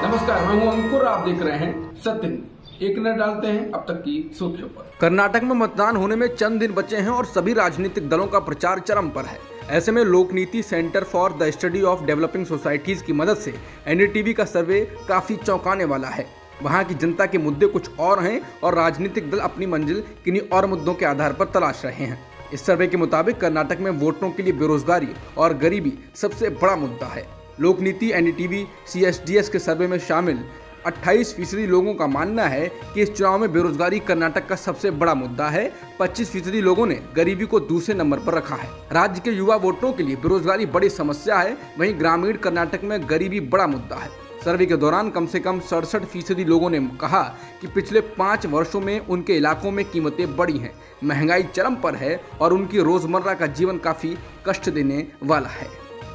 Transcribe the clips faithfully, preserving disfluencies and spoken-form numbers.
नमस्कार, मैं हूं अंकुर। आप देख रहे हैं सत्य। एक नजर डालते हैं अब तक की सुर्खियों पर। कर्नाटक में मतदान होने में चंद दिन बचे हैं और सभी राजनीतिक दलों का प्रचार चरम पर है। ऐसे में Lokniti centre for the study of developing societies की मदद से एनडीटीवी का सर्वे काफी चौंकाने वाला है। वहां की जनता के मुद्दे कुछ और हैं और राजनीतिक दल अपनी मंजिल किन्हीं और मुद्दों के आधार पर तलाश रहे हैं। इस सर्वे के मुताबिक कर्नाटक में वोटरों के लिए बेरोजगारी और गरीबी सबसे बड़ा मुद्दा है। लोकनीति एनडीटीवी सीएसडीएस के सर्वे में शामिल अट्ठाईस फीसदी लोगों का मानना है कि इस चुनाव में बेरोजगारी कर्नाटक का सबसे बड़ा मुद्दा है। पच्चीस फीसदी लोगों ने गरीबी को दूसरे नंबर पर रखा है। राज्य के युवा वोटरों के लिए बेरोजगारी बड़ी समस्या है, वहीं ग्रामीण कर्नाटक में गरीबी बड़ा मुद्दा है। सर्वे के दौरान कम से कम सड़सठ फीसदी लोगों ने कहा कि पिछले पाँच वर्षों में उनके इलाकों में कीमतें बढ़ी हैं, महंगाई चरम पर है और उनकी रोजमर्रा का जीवन काफी कष्ट देने वाला है।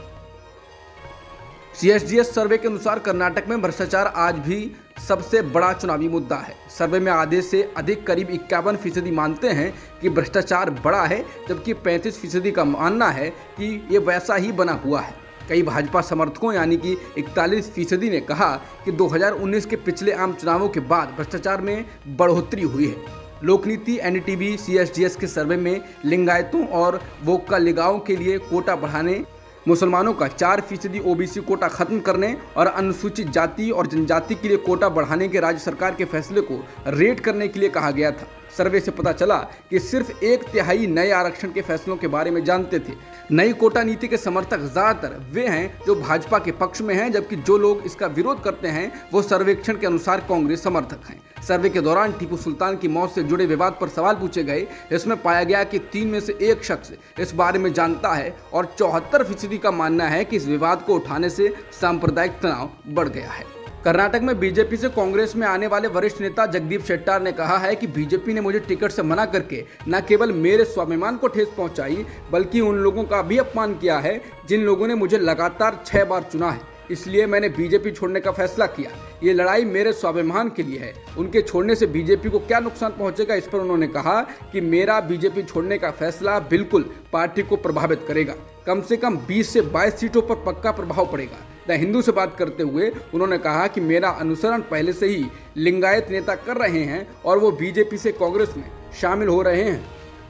सीएसडीएस सर्वे के अनुसार कर्नाटक में भ्रष्टाचार आज भी सबसे बड़ा चुनावी मुद्दा है। सर्वे में आधे से अधिक करीब इक्यावन फीसदी मानते हैं कि भ्रष्टाचार बड़ा है, जबकि पैंतीस फीसदी का मानना है कि ये वैसा ही बना हुआ है। कई भाजपा समर्थकों यानी कि इकतालीस फीसदी ने कहा कि दो हज़ार उन्नीस के पिछले आम चुनावों के बाद भ्रष्टाचार में बढ़ोतरी हुई है। लोकनीति एनडीटीवी सीएसडीएस के सर्वे में लिंगायतों और वोक्का लिगाओं के लिए कोटा बढ़ाने, मुसलमानों का चार फीसदी ओबीसी कोटा खत्म करने और अनुसूचित जाति और जनजाति के लिए कोटा बढ़ाने के राज्य सरकार के फैसले को रेट करने के लिए कहा गया था। सर्वे से पता चला कि सिर्फ एक तिहाई नए आरक्षण के फैसलों के बारे में जानते थे। नई कोटा नीति के समर्थक ज्यादातर वे हैं जो भाजपा के पक्ष में हैं, जबकि जो लोग इसका विरोध करते हैं वो सर्वेक्षण के अनुसार कांग्रेस समर्थक हैं। सर्वे के दौरान टीपू सुल्तान की मौत से जुड़े विवाद पर सवाल पूछे गए। इसमें पाया गया कि तीन में से एक शख्स इस बारे में जानता है और चौहत्तर फीसदी का मानना है कि इस विवाद को उठाने से सांप्रदायिक तनाव बढ़ गया है। कर्नाटक में बीजेपी से कांग्रेस में आने वाले वरिष्ठ नेता जगदीप शेट्टार ने कहा है कि बीजेपी ने मुझे टिकट से मना करके न केवल मेरे स्वाभिमान को ठेस पहुंचाई, बल्कि उन लोगों का भी अपमान किया है जिन लोगों ने मुझे लगातार छह बार चुना है। इसलिए मैंने बीजेपी छोड़ने का फैसला किया। ये लड़ाई मेरे स्वाभिमान के लिए है। उनके छोड़ने से बीजेपी को क्या नुकसान पहुंचेगा, इस पर उन्होंने कहा कि मेरा बीजेपी छोड़ने का फैसला बिल्कुल पार्टी को प्रभावित करेगा। कम से कम बीस से बाईस सीटों पर पक्का प्रभाव पड़ेगा। द हिंदू से बात करते हुए उन्होंने कहा कि मेरा अनुसरण पहले से ही लिंगायत नेता कर रहे हैं और वो बीजेपी से कांग्रेस में शामिल हो रहे हैं।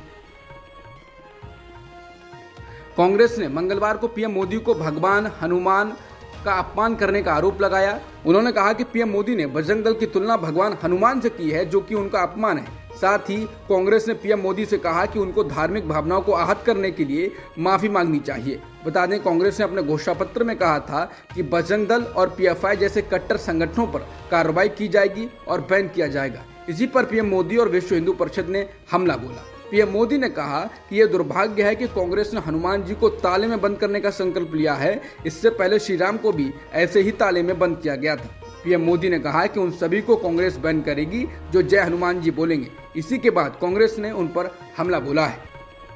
कांग्रेस ने मंगलवार को पीएम मोदी को भगवान हनुमान का अपमान करने का आरोप लगाया। उन्होंने कहा कि पीएम मोदी ने बजरंग दल की तुलना भगवान हनुमान से की है, जो कि उनका अपमान है। साथ ही कांग्रेस ने पीएम मोदी से कहा कि उनको धार्मिक भावनाओं को आहत करने के लिए माफी मांगनी चाहिए। बता दें, कांग्रेस ने अपने घोषणा पत्र में कहा था कि बजरंग दल और पीएफआई जैसे कट्टर संगठनों पर कार्रवाई की जाएगी और बैन किया जाएगा। इसी पर पीएम मोदी और विश्व हिंदू परिषद ने हमला बोला। पीएम मोदी ने कहा कि यह दुर्भाग्य है कि कांग्रेस ने हनुमान जी को ताले में बंद करने का संकल्प लिया है। इससे पहले श्री राम को भी ऐसे ही ताले में बंद किया गया था। पीएम मोदी ने कहा कि उन सभी को कांग्रेस बैन करेगी जो जय हनुमान जी बोलेंगे। इसी के बाद कांग्रेस ने उन पर हमला बोला है।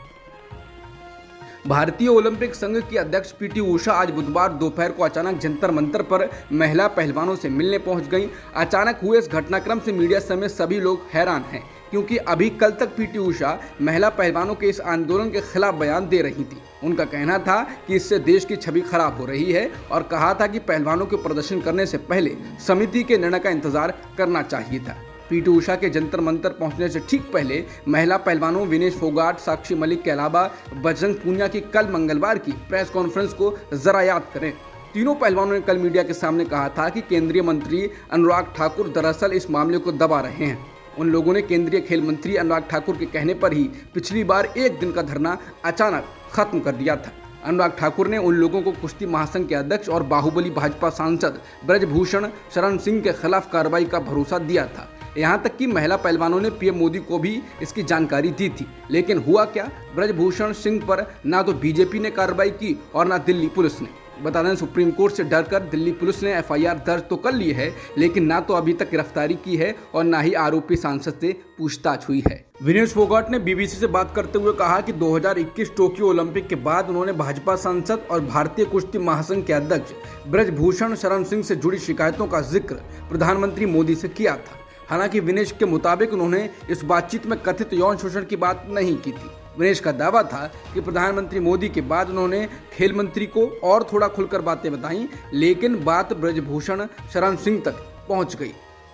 भारतीय ओलंपिक संघ की अध्यक्ष पीटी उषा आज बुधवार दोपहर को अचानक जंतर मंतर पर महिला पहलवानों से मिलने पहुंच गईं। अचानक हुए इस घटनाक्रम से मीडिया समेत सभी लोग हैरान हैं, क्योंकि अभी कल तक पीटी उषा महिला पहलवानों के इस आंदोलन के खिलाफ बयान दे रही थी। उनका कहना था कि इससे देश की छवि खराब हो रही है और कहा था कि पहलवानों के प्रदर्शन करने से पहले समिति के निर्णय का इंतजार करना चाहिए था। पीटी उषा के जंतर मंतर पहुंचने से ठीक पहले महिला पहलवानों विनेश फोगाट, साक्षी मलिक के अलावा बजरंग पूनिया की कल मंगलवार की प्रेस कॉन्फ्रेंस को जरा याद करें। तीनों पहलवानों ने कल मीडिया के सामने कहा था कि केंद्रीय मंत्री अनुराग ठाकुर दरअसल इस मामले को दबा रहे हैं। उन लोगों ने केंद्रीय खेल मंत्री अनुराग ठाकुर के कहने पर ही पिछली बार एक दिन का धरना अचानक खत्म कर दिया था। अनुराग ठाकुर ने उन लोगों को कुश्ती महासंघ के अध्यक्ष और बाहुबली भाजपा सांसद ब्रजभूषण शरण सिंह के खिलाफ कार्रवाई का भरोसा दिया था। यहाँ तक कि महिला पहलवानों ने पीएम मोदी को भी इसकी जानकारी दी थी। लेकिन हुआ क्या, ब्रजभूषण सिंह पर ना तो बीजेपी ने कार्रवाई की और ना दिल्ली पुलिस ने। बता दें, सुप्रीम कोर्ट से डरकर दिल्ली पुलिस ने एफआईआर दर्ज तो कर ली है, लेकिन ना तो अभी तक गिरफ्तारी की है और ना ही आरोपी सांसद से पूछताछ हुई है। विनेश फोगाट ने बीबीसी से बात करते हुए कहा कि दो हज़ार इक्कीस टोक्यो ओलंपिक के बाद उन्होंने भाजपा सांसद और भारतीय कुश्ती महासंघ के अध्यक्ष ब्रजभूषण शरण सिंह से जुड़ी शिकायतों का जिक्र प्रधानमंत्री मोदी से किया था। हालांकि विनेश के मुताबिक उन्होंने इस बातचीत में कथित यौन शोषण की बात नहीं की थी। विनेश का दावा था कि प्रधानमंत्री मोदी के बाद उन्होंने खेल मंत्री को और थोड़ा खुलकर बातें बताईं, लेकिन बात ब्रजभूषण शरण सिंह तक पहुंच गई।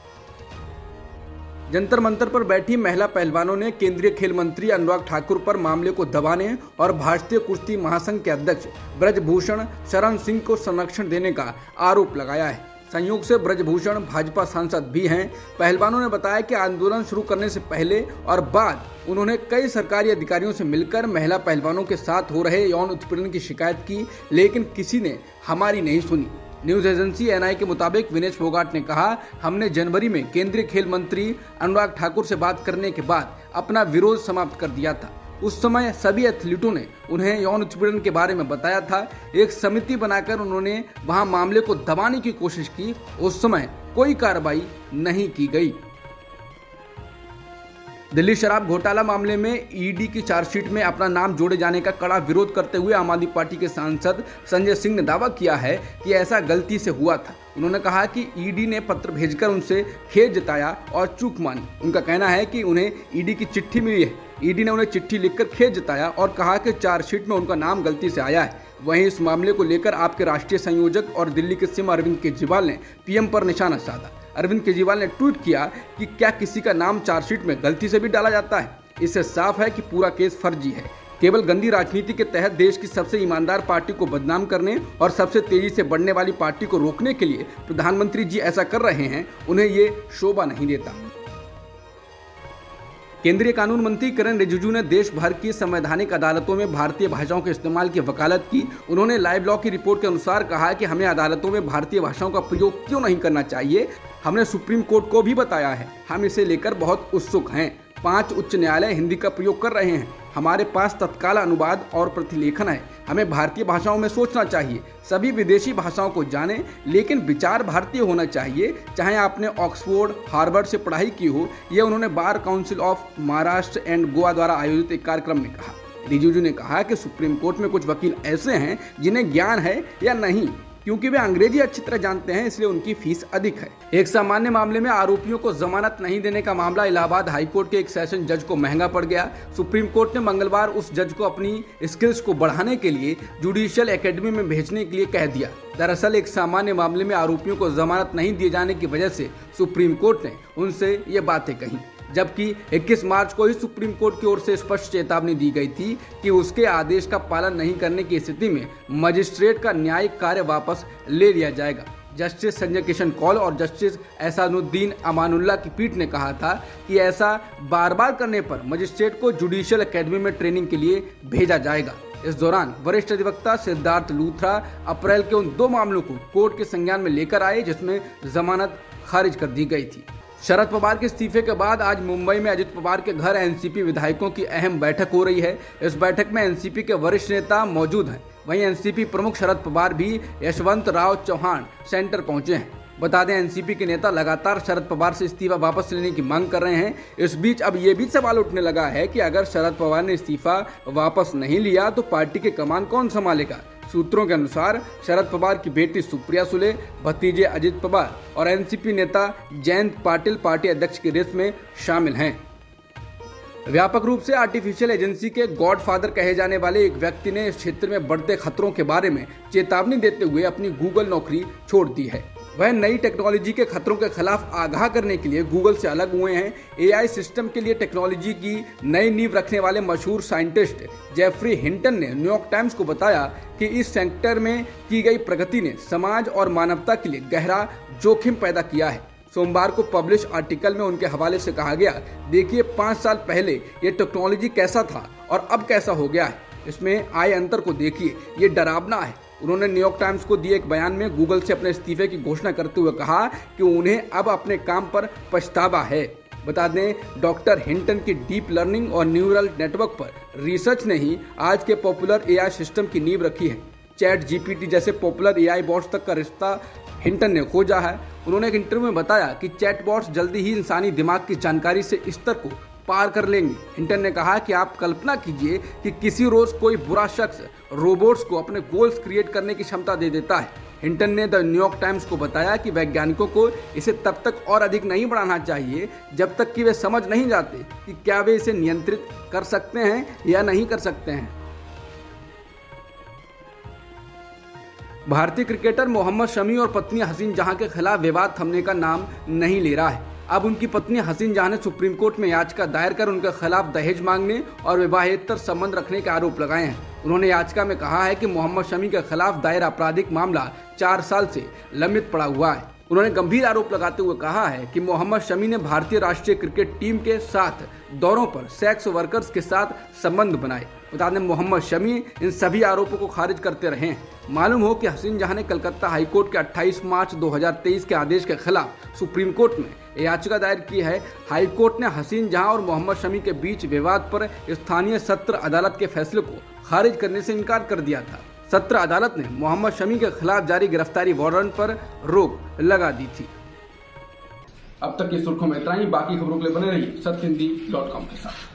जंतर मंतर पर बैठी महिला पहलवानों ने केंद्रीय खेल मंत्री अनुराग ठाकुर पर मामले को दबाने और भारतीय कुश्ती महासंघ के अध्यक्ष ब्रजभूषण शरण सिंह को संरक्षण देने का आरोप लगाया है। संयोग से ब्रजभूषण भाजपा सांसद भी हैं। पहलवानों ने बताया कि आंदोलन शुरू करने से पहले और बाद उन्होंने कई सरकारी अधिकारियों से मिलकर महिला पहलवानों के साथ हो रहे यौन उत्पीड़न की शिकायत की, लेकिन किसी ने हमारी नहीं सुनी। न्यूज एजेंसी एन आई के मुताबिक विनेश फोगाट ने कहा, हमने जनवरी में केंद्रीय खेल मंत्री अनुराग ठाकुर से बात करने के बाद अपना विरोध समाप्त कर दिया था। उस समय सभी एथलीटों ने उन्हें यौन उत्पीड़न के बारे में बताया था। एक समिति बनाकर उन्होंने वहां मामले को दबाने की कोशिश की। उस समय कोई कार्रवाई नहीं की गई। दिल्ली शराब घोटाला मामले में ई डी की चार्जशीट में अपना नाम जोड़े जाने का कड़ा विरोध करते हुए आम आदमी पार्टी के सांसद संजय सिंह ने दावा किया है कि ऐसा गलती से हुआ था। उन्होंने कहा कि ई डी ने पत्र भेजकर उनसे खेद जताया और चूक मानी। उनका कहना है कि उन्हें ई डी की चिट्ठी मिली है। ई डी ने उन्हें चिट्ठी लिखकर खेद जताया और कहा कि चार्जशीट में उनका नाम गलती से आया है। वहीं इस मामले को लेकर आपके राष्ट्रीय संयोजक और दिल्ली के सीएम अरविंद केजरीवाल ने पीएम पर निशाना साधा। अरविंद केजरीवाल ने ट्वीट किया कि क्या किसी का नाम चार्जशीट में गलती से भी डाला जाता है? इससे साफ है कि पूरा केस फर्जी है। केवल गंदी राजनीति के तहत देश की सबसे ईमानदार पार्टी को बदनाम करने और सबसे तेजी से बढ़ने वाली पार्टी को रोकने के लिए प्रधानमंत्री जी ऐसा कर रहे हैं, उन्हें ये शोभा नहीं देता। केंद्रीय कानून मंत्री किरेन रिजिजू ने देश भर की संवैधानिक अदालतों में भारतीय भाषाओं के इस्तेमाल की वकालत की। उन्होंने लाइव लॉ की रिपोर्ट के अनुसार कहा कि हमें अदालतों में भारतीय भाषाओं का प्रयोग क्यों नहीं करना चाहिए। हमने सुप्रीम कोर्ट को भी बताया है। हम इसे लेकर बहुत उत्सुक हैं। पांच उच्च न्यायालय हिंदी का प्रयोग कर रहे हैं। हमारे पास तत्काल अनुवाद और प्रतिलेखन है। हमें भारतीय भाषाओं में सोचना चाहिए। सभी विदेशी भाषाओं को जानें, लेकिन विचार भारतीय होना चाहिए। चाहे आपने ऑक्सफोर्ड, हार्वर्ड से पढ़ाई की हो। ये उन्होंने bar council of Maharashtra and Goa द्वारा आयोजित एक कार्यक्रम में कहा। रिजिजू ने कहा कि सुप्रीम कोर्ट में कुछ वकील ऐसे हैं जिन्हें ज्ञान है या नहीं, क्योंकि वे अंग्रेजी अच्छी तरह जानते हैं, इसलिए उनकी फीस अधिक है। एक सामान्य मामले में आरोपियों को जमानत नहीं देने का मामला इलाहाबाद हाईकोर्ट के एक सेशन जज को महंगा पड़ गया। सुप्रीम कोर्ट ने मंगलवार उस जज को अपनी स्किल्स को बढ़ाने के लिए जुडिशियल एकेडमी में भेजने के लिए कह दिया। दरअसल एक सामान्य मामले में आरोपियों को जमानत नहीं दिए जाने की वजह से सुप्रीम कोर्ट ने उनसे ये बातें कही, जबकि इक्कीस मार्च को ही सुप्रीम कोर्ट की ओर से स्पष्ट चेतावनी दी गई थी कि उसके आदेश का पालन नहीं करने की स्थिति में मजिस्ट्रेट का न्यायिक कार्य वापस ले लिया जाएगा। जस्टिस संजय किशन कौल और जस्टिस एहसानुद्दीन अमानुल्लाह की पीठ ने कहा था कि ऐसा बार बार करने पर मजिस्ट्रेट को जुडिशियल एकेडमी में ट्रेनिंग के लिए भेजा जाएगा। इस दौरान वरिष्ठ अधिवक्ता सिद्धार्थ लूथरा अप्रैल के उन दो मामलों को कोर्ट के संज्ञान में लेकर आए जिसमें जमानत खारिज कर दी गई थी। शरद पवार के इस्तीफे के बाद आज मुंबई में अजित पवार के घर एन सी पी विधायकों की अहम बैठक हो रही है। इस बैठक में एन सी पी के वरिष्ठ नेता मौजूद हैं। वहीं एन सी पी प्रमुख शरद पवार भी यशवंत राव चौहान सेंटर पहुंचे हैं। बता दें, एन सी पी के नेता लगातार शरद पवार से इस्तीफा वापस लेने की मांग कर रहे हैं। इस बीच अब ये भी सवाल उठने लगा है कि अगर शरद पवार ने इस्तीफा वापस नहीं लिया तो पार्टी के कमान कौन संभालेगा। सूत्रों के अनुसार शरद पवार की बेटी सुप्रिया सुले, भतीजे अजित पवार और एन सी पी नेता जयंत पाटिल पार्टी अध्यक्ष की रेस में शामिल हैं। व्यापक रूप से आर्टिफिशियल एजेंसी के गॉडफादर कहे जाने वाले एक व्यक्ति ने इस क्षेत्र में बढ़ते खतरों के बारे में चेतावनी देते हुए अपनी गूगल नौकरी छोड़ दी है। वह नई टेक्नोलॉजी के खतरों के खिलाफ आगाह करने के लिए गूगल से अलग हुए हैं। ए आई सिस्टम के लिए टेक्नोलॉजी की नई नींव रखने वाले मशहूर साइंटिस्ट जेफरी हिंटन ने न्यूयॉर्क टाइम्स को बताया कि इस सेक्टर में की गई प्रगति ने समाज और मानवता के लिए गहरा जोखिम पैदा किया है। सोमवार को पब्लिश आर्टिकल में उनके हवाले से कहा गया, देखिए पाँच साल पहले ये टेक्नोलॉजी कैसा था और अब कैसा हो गया है। इसमें आए अंतर को देखिए, ये डरावना है। उन्होंने न्यूयॉर्क टाइम्स को दिए एक बयान में गूगल से अपने इस्तीफे की घोषणा करते हुए कहा कि उन्हें अब अपने काम पर पछतावा है। बता दें, डॉक्टर हिंटन की डीप लर्निंग और न्यूरल नेटवर्क पर रिसर्च ने ही आज के पॉपुलर ए आई सिस्टम की नींव रखी है। चैट जी पी टी जैसे पॉपुलर ए आई बॉट्स तक का रिश्ता हिंटन ने खोजा है। उन्होंने एक इंटरव्यू में बताया कि चैट बॉट्स जल्दी ही इंसानी दिमाग की जानकारी से स्तर को पार कर लेंगे। हिंटन ने कहा कि आप कल्पना कीजिए कि किसी रोज कोई बुरा शख्स रोबोट्स को अपने गोल्स क्रिएट करने की क्षमता दे देता है। हिंटन ने द न्यूयॉर्क टाइम्स को बताया कि वैज्ञानिकों को इसे तब तक और अधिक नहीं बढ़ाना चाहिए जब तक कि वे समझ नहीं जाते कि क्या वे इसे नियंत्रित कर सकते हैं या नहीं कर सकते हैं। भारतीय क्रिकेटर मोहम्मद शमी और पत्नी हसीन जहां के खिलाफ विवाद थमने का नाम नहीं ले रहा है। अब उनकी पत्नी हसीन जहां ने सुप्रीम कोर्ट में याचिका दायर कर उनके खिलाफ दहेज मांगने और विवाहेतर संबंध रखने के आरोप लगाए हैं। उन्होंने याचिका में कहा है कि मोहम्मद शमी के खिलाफ दायर आपराधिक मामला चार साल से लंबित पड़ा हुआ है। उन्होंने गंभीर आरोप लगाते हुए कहा है कि मोहम्मद शमी ने भारतीय राष्ट्रीय क्रिकेट टीम के साथ दौरों पर सेक्स वर्कर्स के साथ संबंध बनाए। बता दें, मोहम्मद शमी इन सभी आरोपों को खारिज करते रहे हैं। मालूम हो कि हसीन जहां ने कलकत्ता हाईकोर्ट के अट्ठाईस मार्च दो हज़ार तेईस के आदेश के खिलाफ सुप्रीम कोर्ट में याचिका दायर की है। हाईकोर्ट ने हसीन जहां और मोहम्मद शमी के बीच विवाद पर स्थानीय सत्र अदालत के फैसले को खारिज करने से इनकार कर दिया था। सत्र अदालत ने मोहम्मद शमी के खिलाफ जारी गिरफ्तारी वारंट पर रोक लगा दी थी। अब तक की सुर्खियों में इतना ही। बाकी खबरों के लिए बने रहिए सत्य हिंदी डॉट कॉम के साथ।